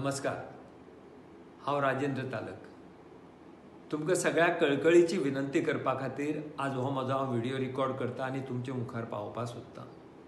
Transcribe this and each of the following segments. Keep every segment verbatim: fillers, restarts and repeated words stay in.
नमस्कार। हांव राजेंद्र तालक। तुमकां सगळ्या कळकळीची विनंती करपा खातीर आज हो म्हजो हांव व्हिडिओ रिकॉर्ड करता आनी तुमचे मुखार पावोवपाक सोदतां।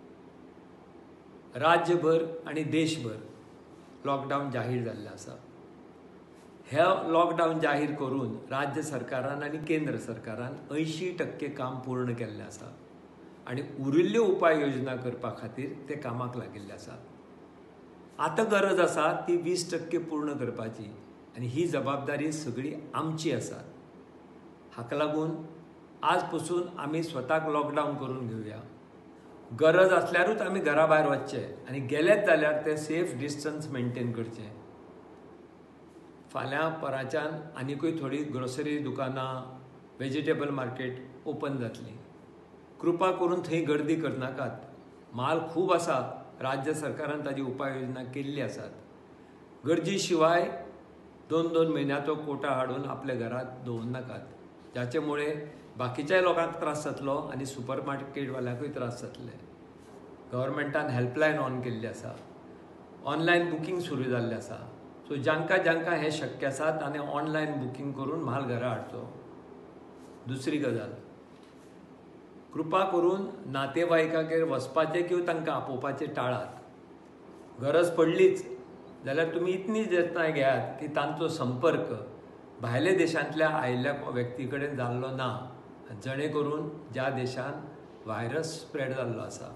राज्यभर आनी देशभर लॉकडावन जाहीर जाल्लें आसा। हे लॉकडावन जाहीर करून राज्य सरकारान आनी केंद्र सरकारान अंयशीं टक्के काम पूर्ण केल्लें आसा आनी उरिल्ल्यो उपाय योजना करपा खातीर ते कामाक लागिल्ले आसात। आतां गरज आसा ती वीस टक्के पूर्ण करपाची आनी ही जबाबदारी सगळी आमची आसा। हाका लागून आज पासून आमी स्वताक लॉकडावन करून घेवया। गरज आसल्यारूच आमी घरा भायर वचचें आनी गेलेच जाल्यार ते सेफ डिस्टन्स मेंटेन करचें। फाल्यां पराच्यान आनिकूय थोडी ग्रोसरी दुकानां वेजिटेबल मार्केट ओपन जातलीं। कृपा करून थंय गर्दी करनाकात। माल खूब आसा। राज्य सरकारान ताजी उपाय योजना केल्ली आसात। गरजे शिवाय दोन दोन म्हयन्याचो कोटा हाडून आपल्या घरात दवरनाकात, जाचे मुळे बाकीच्या लोकांक त्रास जातलो आनी सुपर मार्केटवाल्यांकूय त्रास जातले। गव्हर्मेंटान हेल्पलायन ऑन केल्ली आसा। ऑनलायन बुकींग सुरू जाल्लें आसा। सो जांकां जांकां हें शक्य आसा ताणें ऑनलायन बुकींग करून म्हाल घरा हाडचो। दुसरी गजाल, कृपा करून नातेवाईकागेर वचपाचें किंवा तांकां आपोवपाचें टाळात। गरज पडलीच जाल्यार तुमी इतली जतनाय घेयात की तांचो संपर्क भायल्या देशांतल्या आयिल्ल्या व्यक्ती कडेन जाल्लो ना, जणे करून ज्या देशान व्हायरस स्प्रेड जाल्लो आसा।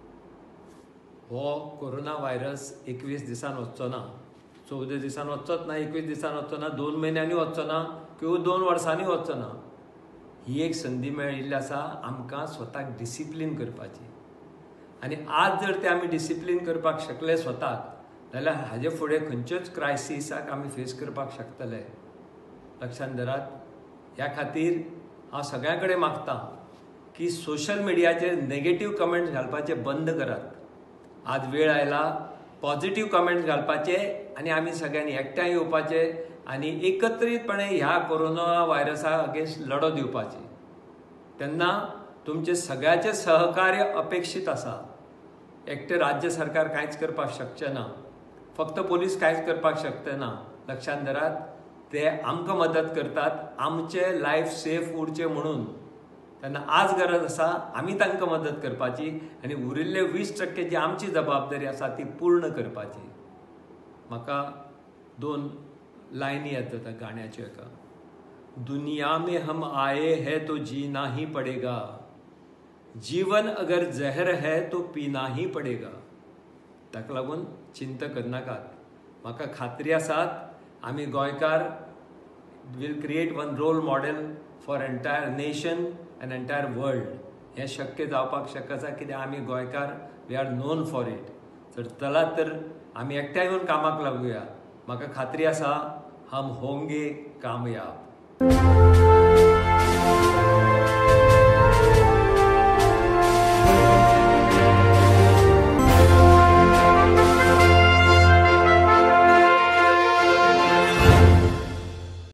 हो कोरोना व्हायरस एकवीस दिसान वचचो ना, चवदा दिसान वचचोच ना, एकवीस दिसान वचचो ना, दोन म्हयन्यांनी वचचो ना किंवा दोन वर्सांनी वचचो ना। ही एक संदी मेळिल्ली आसा आमकां स्वताक डिसिप्लीन करपाची आनी आज जर ते आमी डिसिप्लीन करपाक शकले स्वताक जाल्यार हाजे फुडें खंयच्योच क्रायसिसाक आमी फेस करपाक शकतले। लक्षांत दरात। ह्या खातीर हांव सगळ्यां कडेन मागतां की सोशल मिडियाचेर नेगेटीव कमेंट्स घालपाचे बंद करात। आज वेळ आयला पॉझिटीव कमेंट्स घालपाचे आनी आमी सगळ्यांनी एकठांय येवपाचे आनी एकत्रीतपणे ह्या कोरोना व्हायरसा अगेन्स्ट लढो दिवपाची। तेन्ना तुमचे सगळ्याचे सहकार्य अपेक्षीत आसा। एकटे राज्य सरकार कांयच करपाक शकचें ना, फक्त पोलीस कांयच करपाक शकचे ना। लक्षांत दरात। ते आमकां मदत करतात आमचें लायफ सेफ उरचें म्हणून। तेन्ना आज गरज आसा आमी तांकां मदत करपाची आनी उरिल्ले वीस टक्के जी आमची जबाबदारी आसा ती पूर्ण करपाची। म्हाका दोन लायनी येत जाता गाण्याच्यो एका। दुनिया में हम आए हैं तो जीना ही पड़ेगा, जीवन अगर जहर है तो पीना ही पड़ेगा। ताका लागून चिंता करनाकात। म्हाका खात्री आसात आमी गोंयकार will create one role model for entire nation and entire world. हें शक्य जावपाक शक्य आसा कित्याक आमी गोंयकार we are known for it. जर चलात तर आमी एकठांय येवन कामाक लागुया। म्हाका खात्री आसा हम होंगे कामयाब।